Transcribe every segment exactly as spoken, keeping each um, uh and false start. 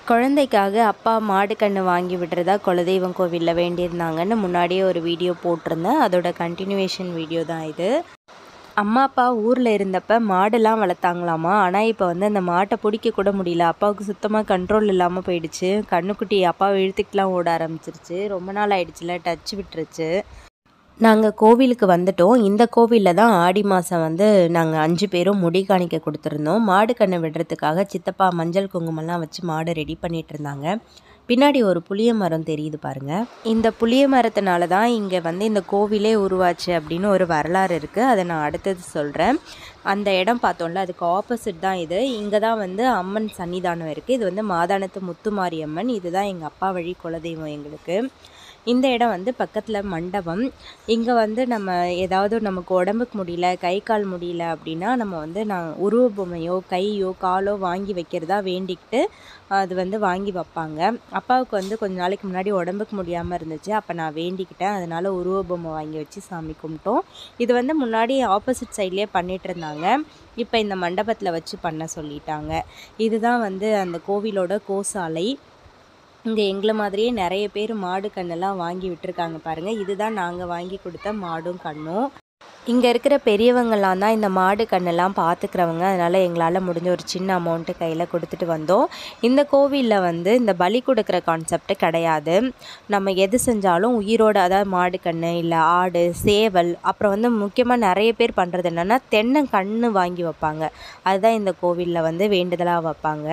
குழந்தைக்காக அப்பா மாடு கன்று வாங்கி விடுறதா குலதெய்வம் கோவிலில் வேண்டியிருந்தாங்கன்னு முன்னாடியே ஒரு வீடியோ போட்டிருந்தேன். அதோட கண்டினியூவேஷன் வீடியோ தான் இது. அம்மா அப்பா ஊரில் இருந்தப்போ மாடெல்லாம் வளர்த்தாங்களாமா. ஆனால் இப்போ வந்து அந்த மாட்டை பிடிக்க கூட முடியல. அப்பாவுக்கு சுத்தமாக கண்ட்ரோல் இல்லாமல் போயிடுச்சு. கண்ணுக்குட்டி அப்பாவை இழுத்துக்கிட்டுலாம் ஓட ஆரம்பிச்சிருச்சு. ரொம்ப நாள் ஆயிடுச்சுல, டச் விட்டுருச்சு. நாங்கள் கோவிலுக்கு வந்துட்டோம். இந்த கோவிலில் தான் ஆடி மாதம் வந்து நாங்கள் அஞ்சு பேரும் முடி காணிக்க கொடுத்துருந்தோம். மாடு கன்று விடுறதுக்காக சித்தப்பா மஞ்சள் குங்குமம்லாம் வச்சு மாடு ரெடி பண்ணிகிட்டு இருந்தாங்க. பின்னாடி ஒரு புளிய மரம் தெரியுது பாருங்கள். இந்த புளிய மரத்தினால தான் இங்கே வந்து இந்த கோவிலே உருவாச்சு அப்படின்னு ஒரு வரலாறு இருக்குது. அதை நான் அடுத்தது சொல்கிறேன். அந்த இடம் பார்த்தோம்ல, அதுக்கு ஆப்போசிட் தான் இது. இங்கே தான் வந்து அம்மன் சன்னிதானம் இருக்குது. இது வந்து மாதானத்து முத்துமாரி அம்மன். இதுதான் எங்கள் அப்பா வழி குலதெய்வம் எங்களுக்கு. இந்த இடம் வந்து பக்கத்தில் மண்டபம். இங்கே வந்து நம்ம ஏதாவது நமக்கு உடம்புக்கு முடியல, கை கால் முடியல அப்படின்னா நம்ம வந்து நான் உருவ பொம்மையோ கையோ காலோ வாங்கி வைக்கிறதா வேண்டிக்கிட்டு அது வந்து வாங்கி வைப்பாங்க. அப்பாவுக்கு வந்து கொஞ்ச நாளைக்கு முன்னாடி உடம்புக்கு முடியாமல் இருந்துச்சு. அப்போ நான் வேண்டிக்கிட்டேன். அதனால் உருவ பொம்மை வாங்கி வச்சு சாமி கும்பிட்டோம். இது வந்து முன்னாடி ஆப்போசிட் சைட்லேயே பண்ணிகிட்டு இருந்தாங்க. இப்போ இந்த மண்டபத்தில் வச்சு பண்ண சொல்லிட்டாங்க. இதுதான் வந்து அந்த கோவிலோட கோசாலை. இங்கே எங்களை மாதிரியே நிறைய பேர் மாடு கண்ணெல்லாம் வாங்கி விட்டுருக்காங்க பாருங்கள். இதுதான் நாங்கள் வாங்கி கொடுத்த மாடும் கண்ணும். இங்கே இருக்கிற பெரியவங்களாம் தான் இந்த மாடு கண்ணெல்லாம் பார்த்துக்கிறவங்க. அதனால் எங்களால் முடிஞ்ச ஒரு சின்ன அமௌண்ட்டு கையில் கொடுத்துட்டு வந்தோம். இந்த கோவிலில் வந்து இந்த பலி கொடுக்குற கான்செப்ட் கிடையாது. நம்ம எது செஞ்சாலும் உயிரோடு, அதாவது மாடு கன்று இல்லை ஆடு சேவல், அப்புறம் வந்து முக்கியமாக நிறைய பேர் பண்ணுறது என்னென்னா தென்னங்கன்று வாங்கி வைப்பாங்க. அதுதான் இந்த கோவிலில் வந்து வேண்டுதலாக வைப்பாங்க.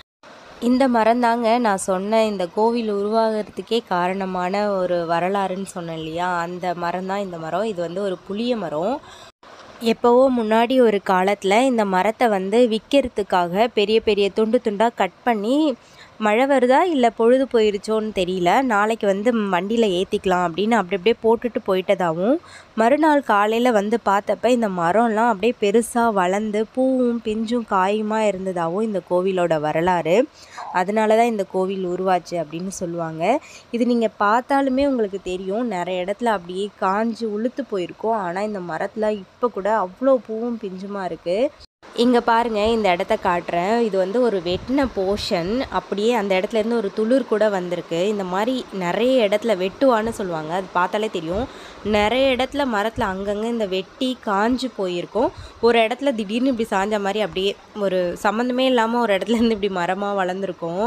இந்த மரம் தாங்க நான் சொன்ன இந்த கோவில் உருவாகிறதுக்கே காரணமான ஒரு வரலாறுன்னு சொன்னேன் இல்லையா, அந்த மரம் தான் இந்த மரம். இது வந்து ஒரு புளிய மரம். எப்போவோ முன்னாடி ஒரு காலத்தில் இந்த மரத்தை வந்து விற்கிறதுக்காக பெரிய பெரிய துண்டு துண்டாக கட் பண்ணி, மழை வருதா இல்லை பொழுது போயிருச்சோன்னு தெரியல, நாளைக்கு வந்து வண்டியில் ஏற்றிக்கலாம் அப்படின்னு அப்படி அப்படியே போட்டுட்டு போயிட்டதாகவும், மறுநாள் காலையில் வந்து பார்த்தப்ப இந்த மரம்லாம் அப்படியே பெருசாக வளர்ந்து பூவும் பிஞ்சும் காயுமா இருந்ததாகவும் இந்த கோவிலோட வரலாறு. அதனால தான் இந்த கோவில் உருவாச்சு அப்படின்னு சொல்லுவாங்க. இது நீங்கள் பார்த்தாலுமே உங்களுக்கு தெரியும், நிறைய இடத்துல அப்படியே காஞ்சி உளுத்து போயிருக்கும். ஆனால் இந்த மரத்தில் இப்போ கூட அவ்வளோ பூவும் பிஞ்சுமா இருக்குது. இங்கே பாருங்கள், இந்த இடத்த காட்டுறேன். இது வந்து ஒரு வெட்டின போர்ஷன். அப்படியே அந்த இடத்துலேருந்து ஒரு துளிர் கூட வந்திருக்கு. இந்த மாதிரி நிறைய இடத்துல வெட்டுவான்னு சொல்லுவாங்க. அது பார்த்தாலே தெரியும். நிறைய இடத்துல மரத்தில் அங்கங்கே இந்த வெட்டி காஞ்சு போயிருக்கும். ஒரு இடத்துல திடீர்னு இப்படி சாஞ்ச மாதிரி அப்படியே ஒரு சம்மந்தமே இல்லாமல் ஒரு இடத்துலேருந்து இப்படி மரமாக வளர்ந்துருக்கும்.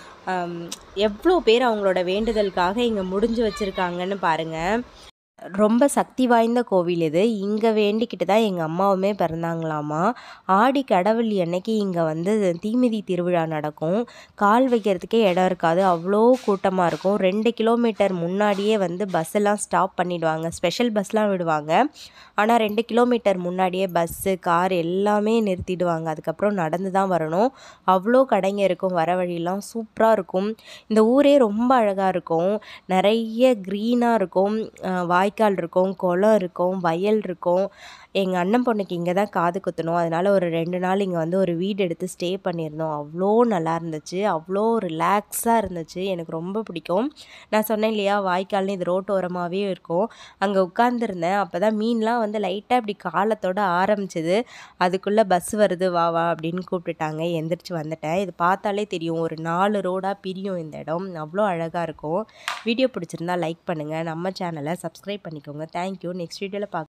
எவ்வளோ பேர் அவங்களோட வேண்டுதலுக்காக இங்கே முடிஞ்சு வச்சுருக்காங்கன்னு பாருங்கள். ரொம்ப சக்தி வாய்ந்த கோவில் இது. இங்கே வேண்டிக்கிட்டு தான் எங்கள் அம்மாவுமே பிறந்தாங்களாமா. ஆடி கடவுள் அன்னைக்கு இங்கே வந்து தீமிதி திருவிழா நடக்கும். கால் வைக்கிறதுக்கே இடம் இருக்காது, அவ்வளோ கூட்டமாக இருக்கும். ரெண்டு கிலோமீட்டர் முன்னாடியே வந்து பஸ்ஸெல்லாம் ஸ்டாப் பண்ணிவிடுவாங்க. ஸ்பெஷல் பஸ்லாம் விடுவாங்க. ஆனால் ரெண்டு கிலோமீட்டர் முன்னாடியே பஸ்ஸு கார் எல்லாமே நிறுத்திடுவாங்க. அதுக்கப்புறம் நடந்து தான் வரணும். அவ்வளோ கடைங்க இருக்கும். வர வழியெல்லாம் சூப்பராக இருக்கும். இந்த ஊரே ரொம்ப அழகாக இருக்கும். நிறைய க்ரீனாக இருக்கும். வாய்க்கால் இருக்கும், குளம் இருக்கும், வயல் இருக்கும். எங்கள் அண்ணன் பொண்ணுக்கு இங்கே தான் காது குத்தணும். அதனால் ஒரு ரெண்டு நாள் இங்கே வந்து ஒரு வீடு எடுத்து ஸ்டே பண்ணியிருந்தோம். அவ்வளோ நல்லா இருந்துச்சு. அவ்வளோ ரிலாக்ஸாக இருந்துச்சு. எனக்கு ரொம்ப பிடிக்கும். நான் சொன்னேன் இல்லையா, வாய்க்கால்னு இது ரோட்டோரமாகவே இருக்கும். அங்கே உட்காந்துருந்தேன். அப்போ தான் மீன்லாம் வந்து லைட்டாக இப்படி காலத்தோட ஆரம்பிச்சிது. அதுக்குள்ளே பஸ் வருது வா வா அப்படின்னு கூப்பிட்டுட்டாங்க. எந்திரிச்சு வந்துட்டேன். இது பார்த்தாலே தெரியும், ஒரு நாலு ரோடாக பிரியும் இந்த இடம். அவ்வளோ அழகாக இருக்கும். வீடியோ பிடிச்சிருந்தா லைக் பண்ணுங்கள். நம்ம சேனலை சப்ஸ்கிரைப் பண்ணிக்கோங்க. தேங்க்யூ. நெக்ஸ்ட் வீடியோவில் பார்க்க